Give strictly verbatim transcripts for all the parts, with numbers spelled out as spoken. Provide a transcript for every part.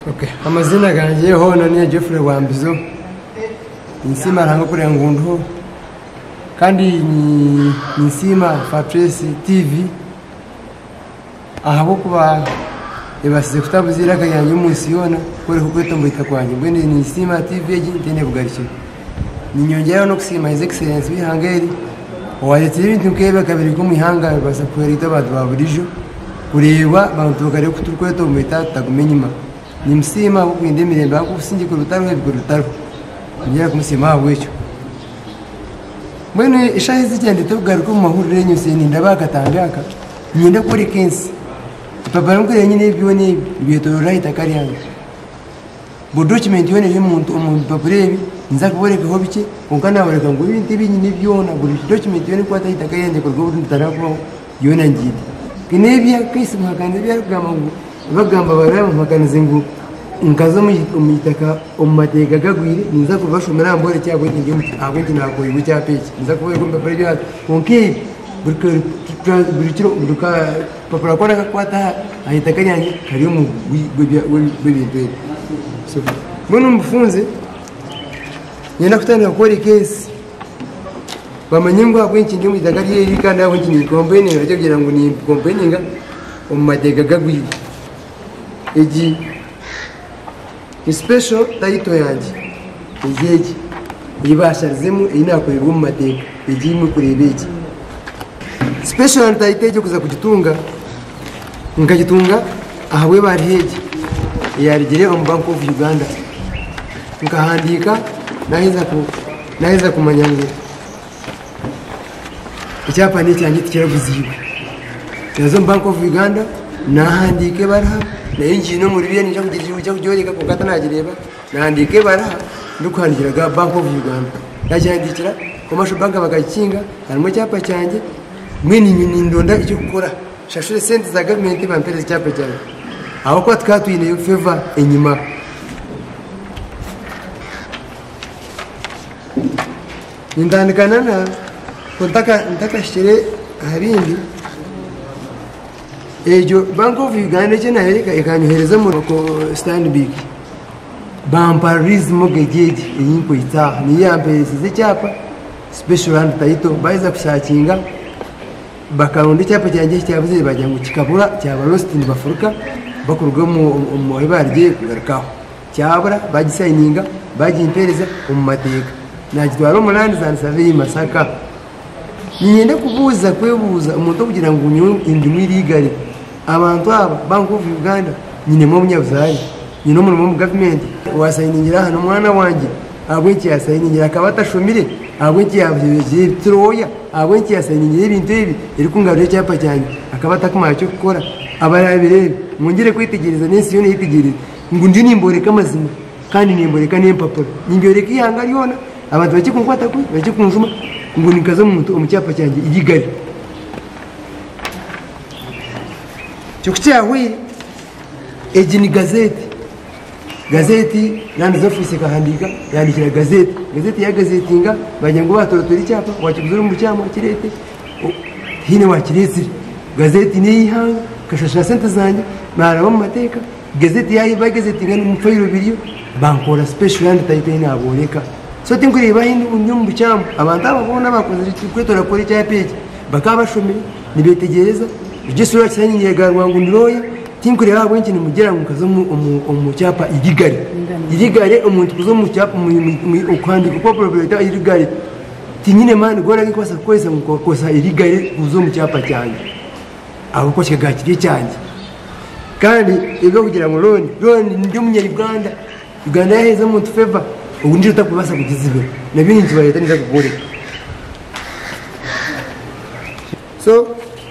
Okay, amazina ganjye hono ni Jeffrey Wambizo. Nsima rango kuri ngundu. Kandi ni Nsima Fabrice T V. Ahabo kuba ebasize kutabuzira kanyanye munsi yona kuri kukweta mbita kwanje. Mbene ni Nsima T V gintene bugaricyo. Ni nyongera no kusima His Excellence bihangeri. Wayetse ibintu kebe kabiri ko mihanga basa kwerita abantu baburijo. Kureba bantu kare kuturkweta umeta tagumenyima. Ni msima huko indemire mbako usinje ku rutaro he ku rutaro ngira kumusima hawecho mwene ishahizi cyane tugaruka mu mahurire nyose ni ndabakatangaka nyenda kuri kensi papa ngure nyine ibyo ni biyeto right akari yangu bo document yone y'umuntu umuntu papurebi nza kuboreka ho bike unkana boreka ngo ibintu binyine byona buri document yone kwata itaka yanjye ko rwo ntarako yona ngide kinebya kisi mwakande byarugama ngo bagamba baraba makanize ngo nkazo umuyitaka umateka gagwire niza kubashomera mbore cyagwe ngiye abo ngi nako ibu cyapeki niza kubaye kumbe pare bya konki buriko burikiro buruka papara kora kwata ahitaka nyange kari mu gwibintu so mbona umufunze nyenda kutana gukora case bamanyingwa akwenki ndi mu itaka riri kandi abo ngi ni company ryo kugira ngo ni company nga umateka gagwire eji special title yanjye ejeje ibasharizemo inakorerwa mu mateka eji mu kurebeki special title cyo kuza kugitunga ngagitunga ahawe barheje yarigere mu Bank of Uganda ngahandika naheza ku naheza kumanyanga icyapa ni cyanjye kirabuziwe yazo Bank of Uganda nahandike barha na inji no muri biyani cyo kugira cyo kujyoreka ko katanagireba nahandike barha ndukwangira Bank of Uganda yajandikira commercial bank bagakinga harimo cyapa cyanjye mwini nyini ndonda icyo gukora shashure sente za government bampereza cyapa cyanjye aho kwa twatwine yo favor enyima ndandikana na kontaka ntaka shire harindi ejo Bank of Uganda cyane hereka ikanyohereza mu Stanbic bamparismo gejeje yinko ita ni yampereza cyapa special and title baiza kushakinga bakaronda cyapa cyanjye cyavuze bajya ngo kikabura cyaba lost in Africa bakurwa mu mu ibarye kugarukaho cyabura bagisayininga bagimpereza mu mateka nagitwara umunani zansave Masaka nyende kubuza kwebuza umuntu kugira ngo unyu indi mwirigare abantu aba Bank of Uganda nyine mu munyabuzayi nyine mu mu government wasayiningira hano mwana wanje abwenki yasayiningira akabata shumire abwenki yabyeje troya abwenki yasayiningira ibintu ibi iri kungarure cyapa cyane akabata kuma cyo gukora abarabire mungire kwitegereza nesi yone yitegereza ngo ndi nimboreka amazima kandi nimboreka n'impapuro nimboreka ihanga yona abantu baki kunkwata kuri baki kunjuma ngo nikaza mu umucyapa cyanjye igigari cyo cyahwe eji ni gazeti gazeti nandi zofise kahandika yandikira gazeti gazeti ya gazetinga bajya ngo batorotora icyapa wakizura mu cyama kirete hine wakiretse gazeti ni ihanga kashasha sente zanjye maraba mu mateka gazeti yayi ba gazeti ngani mu fayiro biriyo bankora special and title naboneka so tingureba hindi unyumbu cyama abantu ababona bakoze kwetora kuri cya page bakabashomeye nibetegereza igisura cyane nyegarwa ngo ndiroya tinkureba abo nkintu mugera ngo kazo mu cyapa igigari igigari umuntu kuzo mu cyapa ukwandika ko proprietary igigari tinyine man gora gikwasa kwesa ngo kosa igigari kuzo mu cyapa cyane abo ko kigakire cyane kandi ibyo kugira ngo loni loni ndi mu Uganda Uganda yaheze mu favor ubu ndi utakubasa kugizibe nabini ntibayeta niza kugore so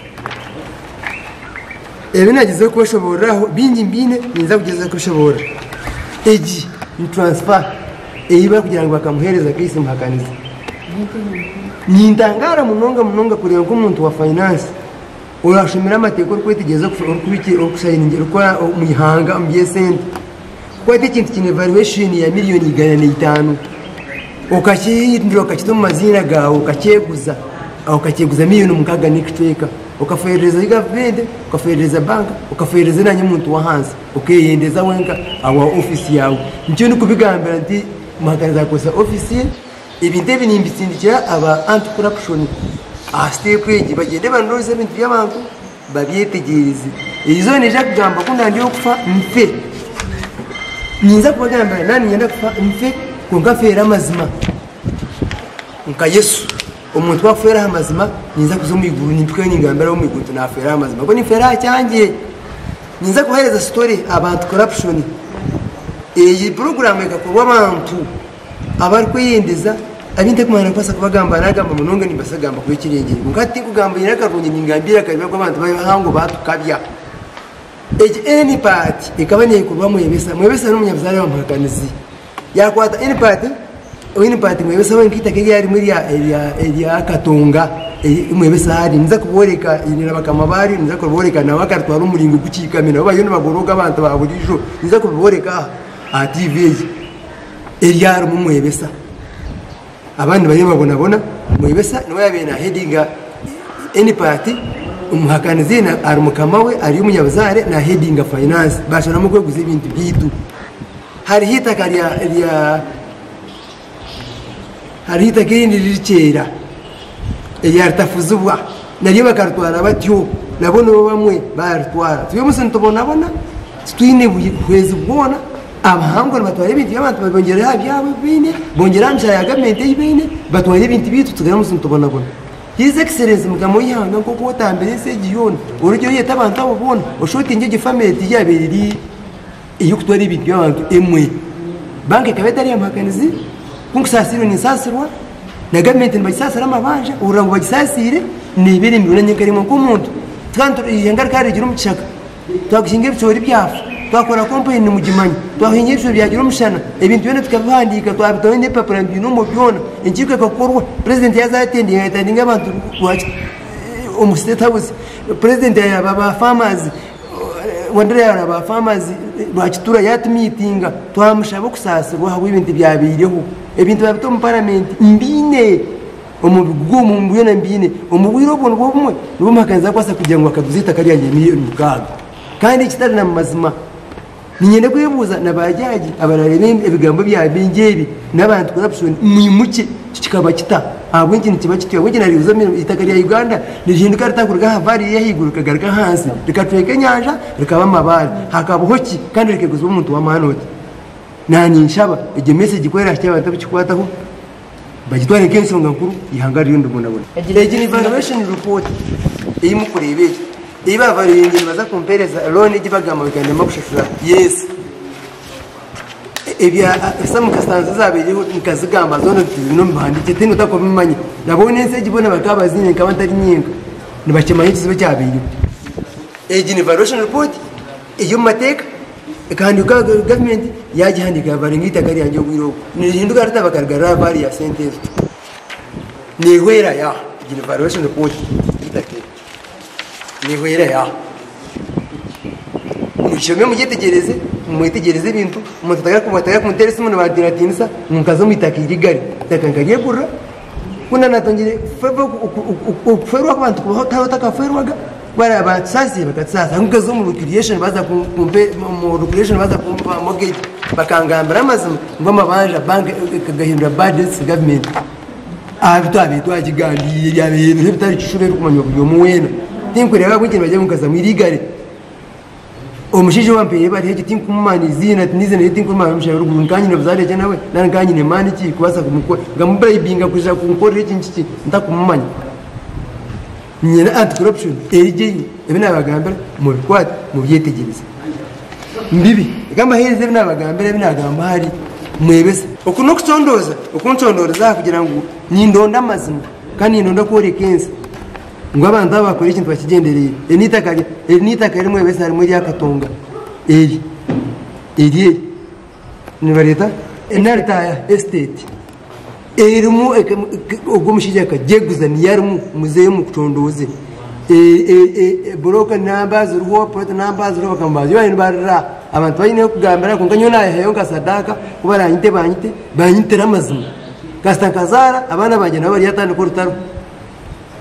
ebe nagize ko shoboraho bingi mbine ninza kugeza ko shobora eji ni transfer eiba kugira ngo bakamuhereza kisi muhakaniza nindangara munonga munonga kureba ko umuntu wa finance urashimira amateko kwetegeza kubiki okusayiningira ukora umuyihanga mbiye sente kwete kintu kine valuation ya miliyoni igana n'itanu ukakiyindira ukakito mu mazina gawe ukakeguza ukakeguza miliyoni mukaga n'ikiteka ukafereza igavende ukafereza banka ukafereza nanye muntu wa hanze ukiyendeza wenka awa office yawe nicyo ni kubigambira ndi muhakaniza kosa office ibinde binimbitsindikira aba anti corruption a step page bagende banoroze ibintu by'abantu babyetegereze izo neje kugamba ko ndandiyo kufa mfe ninza kubagambira nani nyenda kufa mfe kungafera amazima nka Yesu umuntu wafera amazima ninza kuzo mwiguru nitwe ningambira wo mwiguru tunafera amazima ko nifera cyangiye ninza kuhereza story about corruption iyi program ikakorwa abantu abari kwiyendeza abinte kumana kwasa kubagamba nagamba munonga nimbasagamba kuri kirengere ngati kugamba yarakarunye ningambira kariba ko abantu bahango batukabya eje any part ikabane kuba mwebesa mwebesa n'umunyabuzari wa muhakanizi yakwata any part wini part mwebesa wenkita kege yari muri ya area area katonga mwebesa hari nza kuboreka inira bakamabari nza kuboreka na wakartwara umuringo gucikamena bayo n'abagoroga abantu baburijo nza kuboreka a T V area mu mwebesa abandi bari babona bona mwebesa niwe yabena headinga any party umuhakanizi na arumukamawe ari umunyabuzare na headinga finance bashana mu kweguza ibintu byitu hari hita kariya ya hari hita kindi ricera yartafuzubwa nariyo bakartwara batyo nabona bamwe bartwara tuyo musen tubona bona twine bukwezi bwona abahango batwara ibintu by'abantu babongera habyabo bine bongera amshaya gamente y'ibine batwara ibintu bitu tugera musen tubona bona His Excellency mugamo yihanga ko kotambere se giyona urujyo yeta abantu abona ushoti nge family yabiri iyo kutwara ibintu by'abantu emwe banke kabetari yamakanizi kunkusasiro ni sasirwa na gamente mbasasira amabanje urango bagisasire ni ibiri mbiranye karimo ko umuntu twantu yangarika rigira umucaka twagishinge bicori byafu twakora campaign mu gimanyi twahinye byo byagira umushana ibintu bene tukabandika twabitoye ne papura mbino mu byona injike gakorwa president yazatendinga yatendinga abantu kwacha umu state house president ya baba farmers wandere ya baba farmers bachitura yat meetinga twamushaba kusasirwa hawo ibintu byabireho ibintu babito mu parliament mbine umugumu mbuyona mbine umubwiro bono bumwe n'umuhakanza kwasa kugira ngo akaduzita kariya miliyoni mukaga kandi kitari na mazima ninyende kwebuza nabajaji abararebe ebigambo bya bingebi nabantu corruption mwimuke kikaba kita abo ikintu kiba kitiye wege naribuza itaka rya Uganda nihinduka ritakurga havari yahiguruka garika hansi rikatweke nyanja rikaba amabari hakaba hoki kandi rikeguzwa umuntu wa manoti nani nshaba ije message kwera cy'abantu bikikwataho bagitware kenshi ngakuru ihangariye ndumuna bona ege ni evaluation report iyi mukurebe iba varingi baza kumpereza loan igibagama bigenda makushishura yes ebya some kastanza zabiriho nikazigamba zone no mbandike tino takomimanye nabone nse gibona bakabazine kabantari nyinga nibakemanye kizibe cyabiri age evaluation report iyo mateka kandi uka government yagihandika varingi itakari yanjye gwiro nihinduka ritabakargara vari ya sentence ni wera ya age evaluation report itakari ni wera ya mushome mugitegereze mwitegereze ibintu mutataga kumataga kumterese mu badiratinisa mukazo mitakiri gari takangaye burra kuna natongire febo ferwa abantu kubaho takaferwaga bara abatsasi bakatsasa ngukazo mu recreation baza kumpe mu recreation baza kumpa mortgage bakangambira amazima ngoma banja bank kagahindura budgets government abitu abitu agigandiye yabintu bitari kishure kumanya byo muwena tinkureba gukina bajye mukaza mwirigare omushije wampeye bari hege tinkumani zina tinizene tinkumani msha ruguru nkanyine buzare je nawe nankanyine mani ki kubasa kumukora ngamubaye binga kuja kumukora iki niki ndakumumanya nyina anti corruption erije ebina bagambira mu bikwat mu byetegereza mbibi gamba hereze ebina bagambira ebina gamba hari mwebese okuno kutondoza okuntondoreza kugira ngo nyindonda mazima kandi ndonda kore kense ngo abantu bakora ikintu bakigendereye enita kari enita kari mwebese hari muri yakatonga eri eri ni bareta enarta estate erimu ogomushije kajeguza ni yarmu muzeyo mu kutondoze e e broker numbers ruho pot numbers ruho bakambaza yo barra abantu bayine kugambira ko nganyona heyo ngasadaka kubara nyite banyite banyitera amazima kasta kazara abana banje nabo bari yatandika urutaro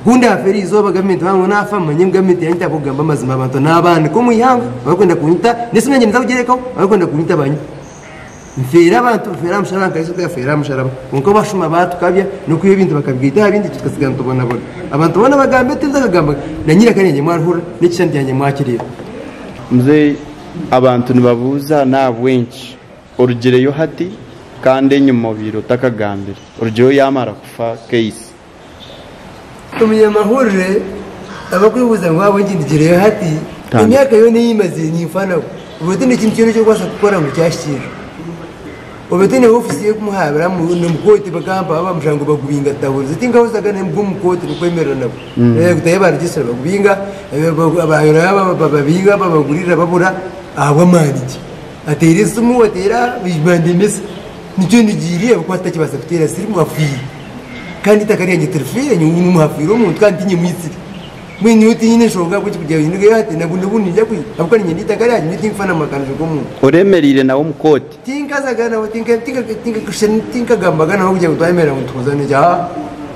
kundi aferi izoba government bangu nafa manye government yanyita kugamba amazima abantu n'abana ko muyanga bakwenda kunyita ndetse nanjye ndavugerekaho bakwenda kunyita banyu mfera abantu mfera musharaba kaiso kwa fera musharaba unko bashuma batu kabya no kuyo bintu bakabwita ibindi tukasigana tubona bona abantu bona bagambe tinda kagamba na nyira kanyenye mwarhura n'ikindi yanjye mwakiriye mze abantu nibabuza na bwenshi urugero yo hati kandi nyuma biro takagambira urugero yamara kufa case tumiye mahurire abakwibuza ngo abo ngindikire yo hati imyaka yo niyimaze nyifana ubwo ni kintu cyo kwasa gukora mu cyashira obetene ofisi yekumuhabira mu mukoti bagamba abamushango bagubinga tabuze tingaho zagane mu mukoti kwemera nabo eh gutaye barigisa bagubinga abayora bababinga babagurira babura abamaniki atera isumu atera bijbandemesa nicyo nigiriye ko atakibasa kutera siri mu afi kandi takariye telefone nyungu muhafiro mu kandi nyimwisi mwenye uti nyine shoga kuki kujya yinduge yate nagunde bunija kwi abuka nyine takariye nyiti mfana makanje ko mu uremerire nawo mukoti tinka zagana wo tinka tinka tinka kusheni tinka gambagana ho kujya gutwemera ngo tuzane ja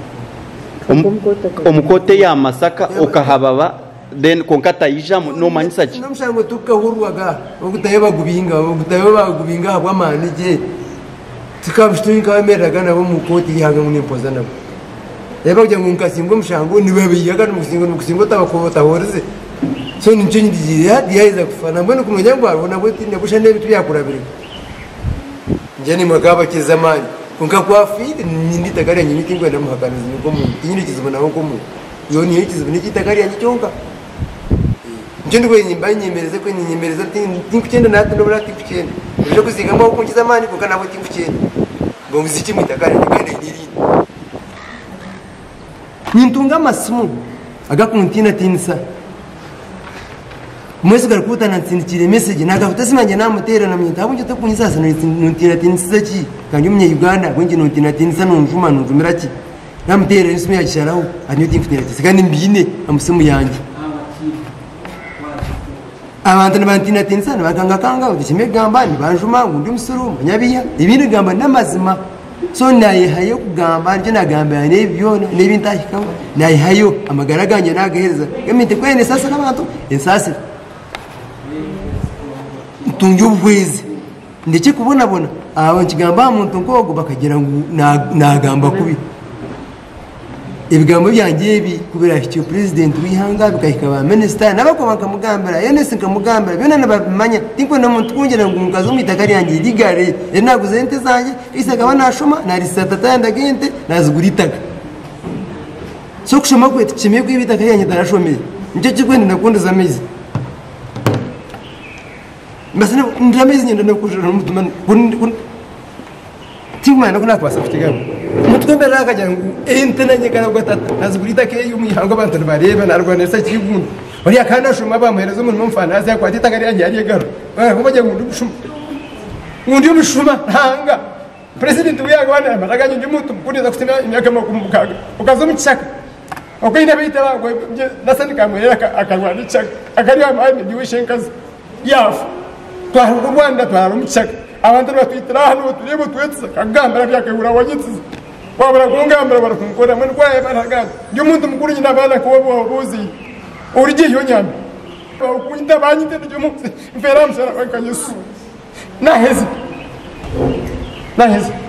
omukote ya masaka okahababa then konkata ijamo no manisaje namushango tukahurwaga ogutaye bagubinga ogutaye bagubinga habwa manije tikabishtuinka bameraga nabo mukoti yihanga ngo nimpoza nabo yaba kujya ngo nkasingo mushango ni babiyaga no musingo no musingo tabakobota horize so ninje ndijire hadi yaiza kufana mbona kumenya ngo abona boti nebusha nebi tuyakurabira nje ni magaba kizamani kunka kwa fiti nindi takari nyini tingwe na muhakanizi ngo mu nyini kizibona ngo mu yo ni kizibona iki takari yanyicyonka nje ndwe nyimba nyemereze ko nyemereza tinkucyenda nato no burati kucyenda uje kuziga ngo kunkiza amani kuko nabo tinkucyenda ngo muziki mutakari kandi niri nintunga amasimu agakuntina tinsa mwese garikuta nansindikire message nagafuta simanje namutera namyita abunje takunyisasa nuntina tinsa ki kandi umye Uganda bunje nuntina tinsa nunjuma nunjumira ki namutera isimu yagisharaho anyo tinkutina tinsa kandi mbine amusimu yanje abantu nabantina tinsa nabaganga kanga udishime gamba ni banjuma ngundi musuru nyabiya ibindi gamba namazima so naye hayo kugamba nje nagamba nebyona nebintahika naye hayo amagaraganje nagahereza emite kwene sasa nabantu ensasi tungi ubwezi ndeke kubona bona abo kigamba muntu nkogo bakagira ngo nagamba kubi ibigambo byanjye ibi kubera icyo president wihanga bikahika ba minister nabako bakamugambira yenese nkamugambira byo nabamanya tinko na muntu kungira ngo mukazo mitakari yanjye ligare enaguze ente zanje isaga banashoma na risata tanda gente naziguritaka so kushoma kwete chimye kwibitakari yanjye darashomeye nje kikwende nakunda zamizi mbasene ndamezi nyenda nakujura mutuma kun tingwana kuna kwasa kutigamo mutwembera akajya ente nanyekana gatata nazigurita ke y'umuhango abantu bareba narwanesa kigundu bari akana shuma bamuhereza umuntu mfana azi yakwati takari yanjye yari garo eh kubajya ngundu bushuma ngundu bushuma hanga president wiyaga wana maraganye ndi muntu kuniza kutina imyaka makumukaga ukazo muchaka okayina bita bagwe nasani kamwereka akarwana chaka akari amani ndiwishenkazi yafu twari u Rwanda twari muchaka abantu batwitira hano turebo twetse kagambara byakebura wanyitse wabara kungambara barakunkora mwe kwaye baragaza nyo muntu mukuru nyina bana ko bobuzi urije yo nyama ukunyita banyite nyo muntu mfera msara kwa Yesu na hezi na hezi